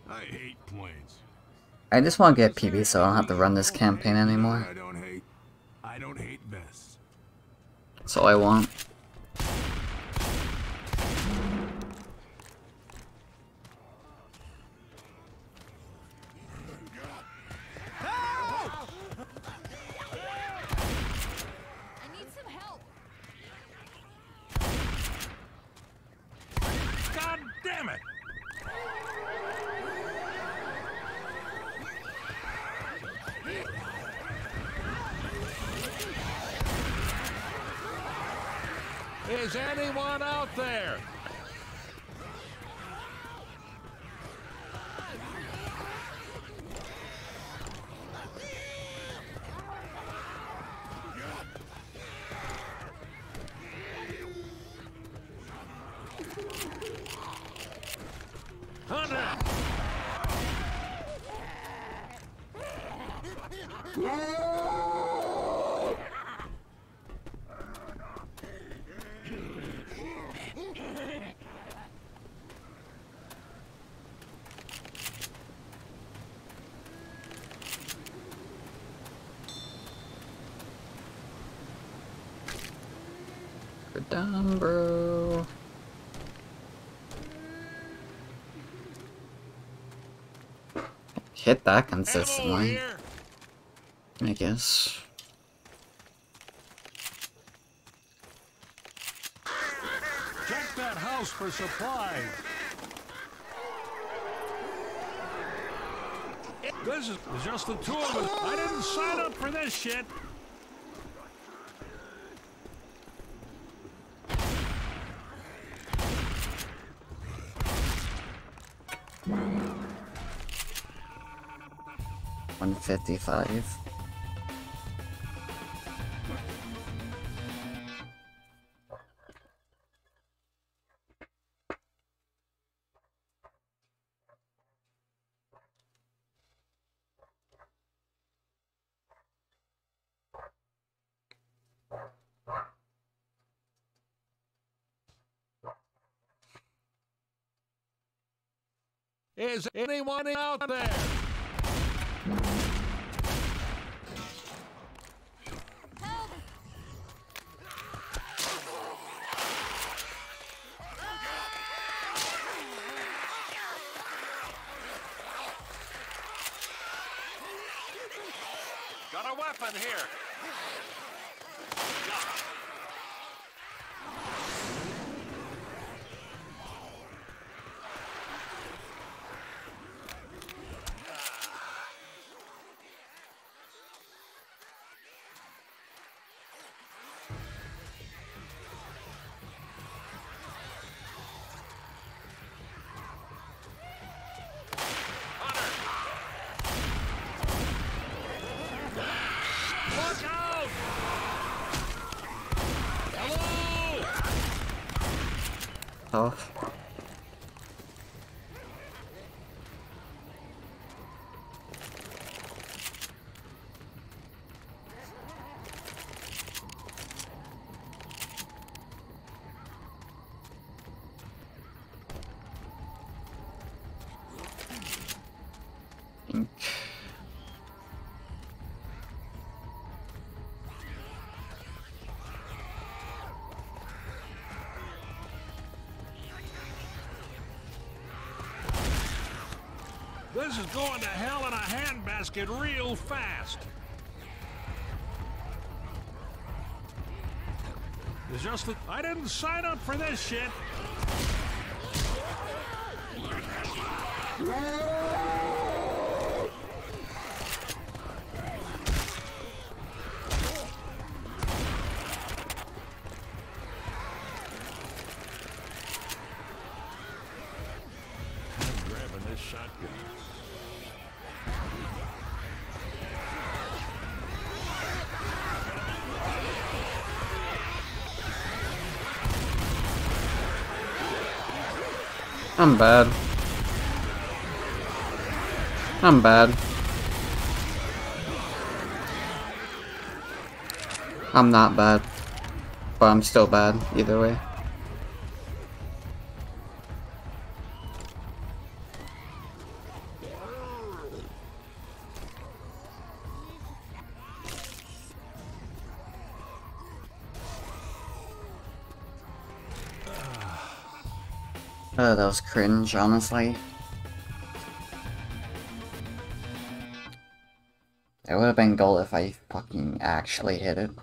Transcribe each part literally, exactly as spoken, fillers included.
I hate planes. I just want to get P B so I don't have to run this campaign anymore. I don't hate. I don't hate vests. That's all I want. God damn it! Is anyone out there? Hunter! We're done, bro. Hit that consistently, I guess. Check that house for supplies. This is just the two of us. I didn't sign up for this shit. one fifty-five. Is anyone out there? Got a weapon here. Look out! Hello! Oh. Ink. This is going to hell in a handbasket real fast. It's just that I didn't sign up for this shit. I'm grabbing this shotgun. I'm bad. I'm bad. I'm not bad. But I'm still bad, either way. Oh, that was cringe, honestly. It would have been gold if I fucking actually hit it.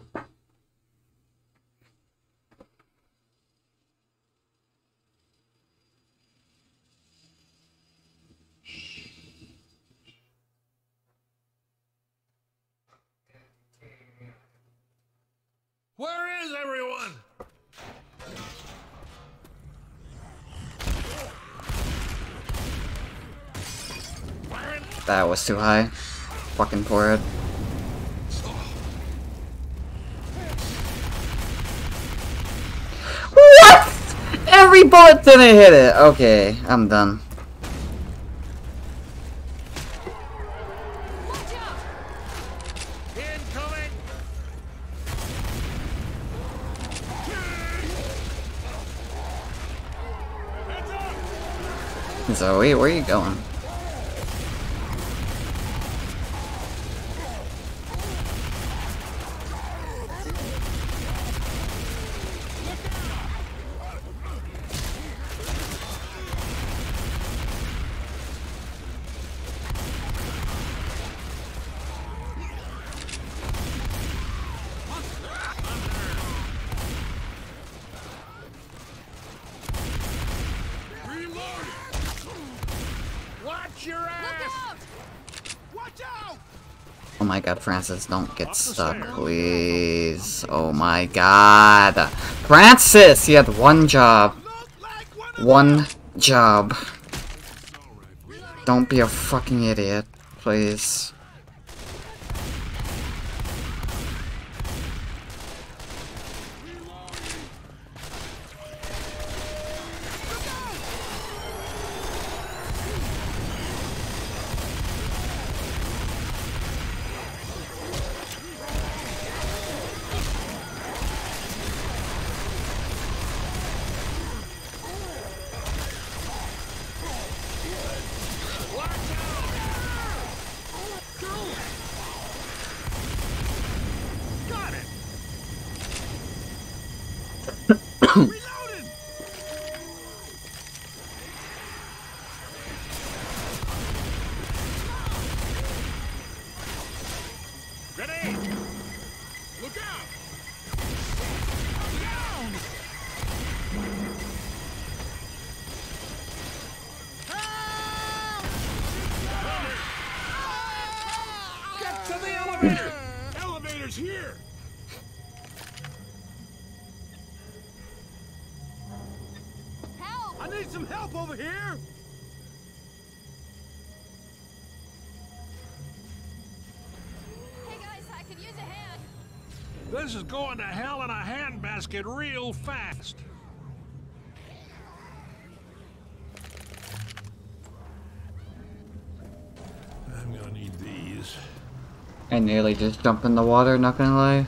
Where is everyone? That was too high. Fucking forehead. What? Every bullet didn't hit it. Okay, I'm done. Incoming. Zoe, where are you going? Watch your ass! Watch out! Oh my god, Francis, don't get stuck, please. Oh my god. Francis, you had one job. One job. Don't be a fucking idiot, please. Reloading! Grenade! Look out! Down! Help! Get to the elevator! Elevator's here! I need some help over here! Hey guys, I could use a hand. This is going to hell in a handbasket real fast. I'm gonna need these. I nearly just jumped in the water, not gonna lie.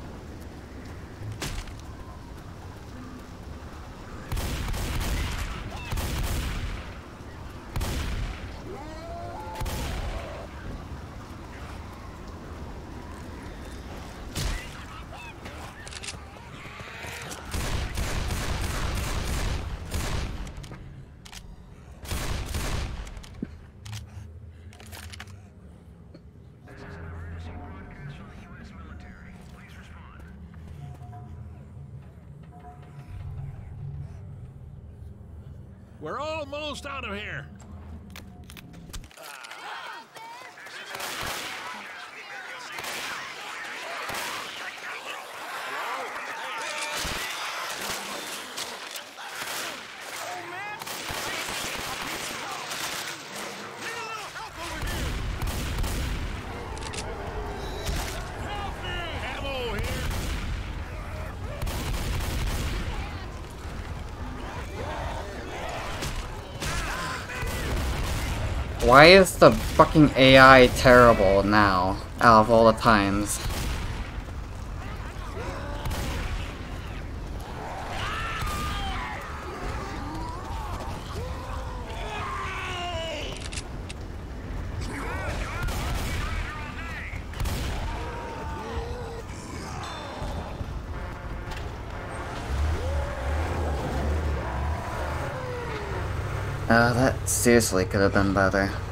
We're almost out of here. Why is the fucking A I terrible now, out of all the times? Uh, that seriously could have been better.